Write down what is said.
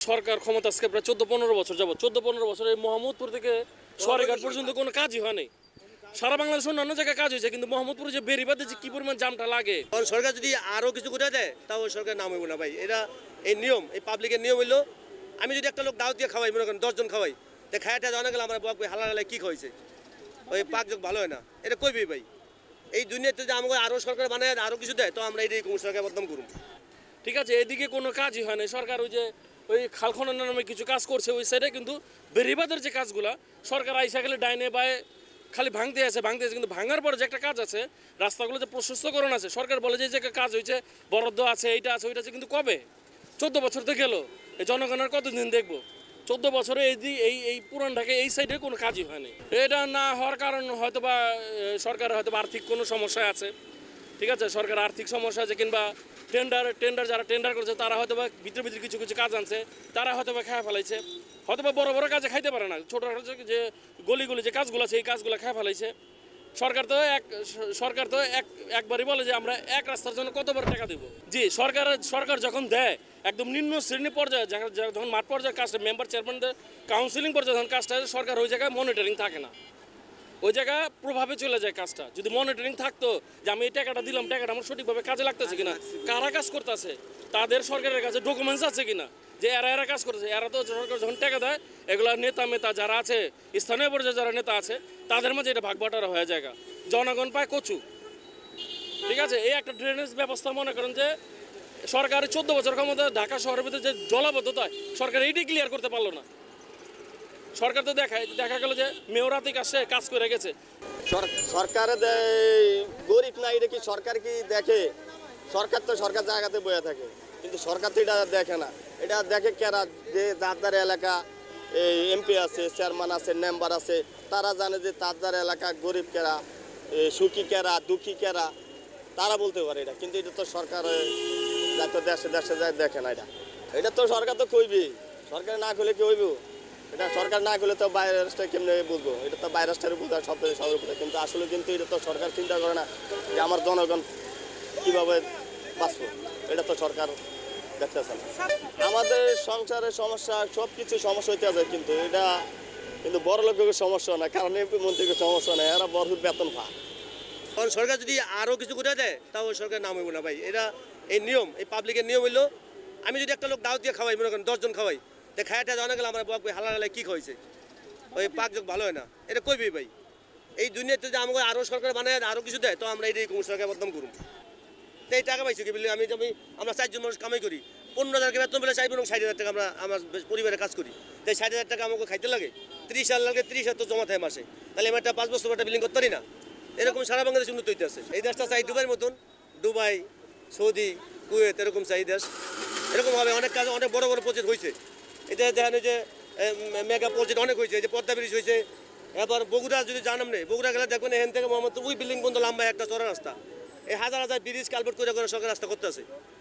সরকার ক্ষমতা আজকে প্রায় 14-15 বছর যাবত 14-15 বছর এই মোহাম্মদপুর থেকে সরাইঘাট পর্যন্ত কোনো কাজই হয়নি। সারা বাংলাদেশ অন্যান্য জায়গায় কাজ হয়েছে, কিন্তু মোহাম্মদপুরে যে বেরিবাদে যে কি পরিমাণ জামটা লাগে। কারণ সরকার যদি আরও কিছু করে দেয় তাও সরকার নাম হইব না ভাই। এটা এই নিয়ম, এই পাবলিকের নিয়ম হইলো আমি যদি একটা লোক দাওয়াত দিয়ে খাওয়াই, মনে করেন 10 জন খাওয়াই, তো খায়াটা জানা গেলে আমার বাপ হালা হালায় কী খাওয়াইছে, ওই পাক যোগ ভালো হয় না, এটা কইবি ভাই। এই দুনিয়াতে যদি আমাকে আরও সরকার বানায় আরও কিছু দেয় তো আমরা এটাই কোন সরকার বদনাম করুন। ঠিক আছে, এদিকে কোনো কাজই হয় না। সরকার ওই খাল খননের নামে কিছু কাজ করছে ওই সাইডে, কিন্তু বেরিবাদের যে কাজগুলা সরকার আইসা গেলে ডাইনে বায়ে খালি ভাঙতে আছে, কিন্তু ভাঙার পরে যে একটা কাজ আছে, রাস্তাগুলো যে প্রশস্তকরণ আছে, সরকার বলে যে কাজ হয়েছে, বরাদ্দ আছে, এইটা আছে, ওইটা আছে, কিন্তু কবে? 14 বছর তো গেল, এই জনগণের কতদিন দেখবো? 14 বছরে এই পুরান ঢাকায় এই সাইডে কোনো কাজই হয়নি। এটা না হওয়ার কারণ হয়তোবা সরকারের হয়তো আর্থিক কোনো সমস্যা আছে। ঠিক আছে, সরকার আর্থিক সমস্যা আছে, কিংবা টেন্ডার যারা টেন্ডার করছে তারা হয়তোবা ভিতরে কিছু কাজ আনছে, তারা হয়তোবা খায় ফেলাইছে, হয়তোবা বড় বড় কাজে খাইতে পারে না, ছোটো যে গলি যে কাজগুলো আছে এই কাজগুলো খায় ফেলাইছে। সরকার তো একবারই বলে যে আমরা এক রাস্তার জন্য কতবার টাকা দেবো। জি, সরকার যখন দেয় একদম নিম্ন শ্রেণী পর্যায়ে, যখন মাঠ পর্যায়ে কাজটা মেম্বার চেয়ারম্যানদের কাউন্সিলিং পর্যায়ে যখন কাজটা, সরকার ওই জায়গায় মনিটরিং থাকে না, ওই জায়গা প্রভাবে চলে যায় কাজটা। যদি মনিটরিং থাকতো যে আমি এই টাকাটা দিলাম, টাকাটা আমার সঠিকভাবে কাজে লাগতেছে কিনা, কারা কাজ করতেছে, তাদের সরকারের কাছে ডকুমেন্টস আছে কিনা যে এরা কাজ করতেছে। এরা তো সরকার যখন টাকা দেয়, এগুলো নেতা যারা আছে, স্থানীয় পর্যায়ে যারা নেতা আছে, তাদের মাঝে এটা ভাগবাটারা হয়ে যায়, জনগণ পায় কচু। ঠিক আছে, এই একটা ড্রেনেজ ব্যবস্থা মনে করেন যে সরকারের 14 বছর ক্ষমতা, ঢাকা শহরের ভিতরে যে জলাবদ্ধতা সরকার এইটাই ক্লিয়ার করতে পারলো না। সরকার তো দেখা গেল যে মেয়রাতিক আসে কাজ করে গেছে। সরকার গরিব না, এটা কি সরকার কি দেখে? সরকার তো সরকার জায়গাতে বয়ে থাকে, কিন্তু সরকার তো এটা দেখে না। এটা দেখে কেরা, যে যার এলাকা এমপি আছে, চেয়ারম্যান আছে, মেম্বার আছে, তারা জানে যে তার এলাকা গরিব কেরা, সুখী কেরা, দুঃখী কেরা, তারা বলতে পারে এটা। কিন্তু এটা তো সরকার তো দেশে যায় দেখে না। এটা তো সরকার তো কইবি, সরকার না করলে কি হইব? এটা সরকার না করলে তো বাইরের রাষ্ট্রে কেমনে বুঝবো? এটা তো বাইরের রাষ্ট্রের বুঝা সবের উপরে, কিন্তু আসলে কিন্তু এটা তো সরকার চিন্তা করে না যে আমার জনগণ কীভাবে বাঁচবো। এটা তো সরকার দেখতেছে না। আমাদের সংসারের সমস্যা, সব কিছু সমস্যা হইতে আছে, কিন্তু এটা কিন্তু বড় লোকের সমস্যা না, কারণ এমপি মন্ত্রীর সমস্যা নেই, এরা বড় বেতন পায়। কারণ সরকার যদি আরও কিছু করে দেয় তাও সরকার নাম হইব না ভাই। এটা এই নিয়ম, এই পাবলিকের নিয়ম হইলো আমি যদি একটা লোক দাওয়াত দিয়ে খাওয়াই, মনে করেন 10 জন খাওয়াই, তো খায়াটা জানা গেলে আমার বাপ হালা হালায় কী খাওয়াইছে, ওই পাক যোগ ভালো হয় না, এটা কইবি ভাই। এই দুনিয়াতে যদি আমাকে আরও সরকার বানায় আরও কিছু দেয় তো আমরা এটাই কোন সরকার বদনাম করুন। তো এই টাকা পাইছি কি বলি, আমরা 4 জন মানুষ কামাই করি, 15,000 টাকা বেতন পেলে 60,000 টাকা আমরা আমার পরিবারে কাজ করি, তাই 60,000 টাকা আমাকে খাইতে লাগে, 30,000 লাগে, 30,000 তো জমা থাকে মাসে, তাহলে আমি একটা 5 বছর একটা বিল্ডিং করতে পারি না। এরকম সারা বাংলাদেশ উন্নত হইতে আছে। এই দেশটা চাই দুবাইয়ের মতন, দুবাই, সৌদি, কুয়েত, এরকম চাই দেশ। এরকমভাবে অনেক কাজ, অনেক বড় বড় প্রজেক্ট হয়েছে। এটা দেখেন যে মেগা প্রজেক্ট অনেক হয়েছে, যে পদ্মা ব্রিজ হয়েছে। এবার বগুড়া যদি জানাম নেই, বগুড়া গেলে দেখবেন এখান থেকে মোহাম্মদপুর ওই বিল্ডিং পর্যন্ত লম্বা একটা চড়া রাস্তা। এই হাজার ব্রিজ কালভার্ট করে সরকার রাস্তা করতে আছে।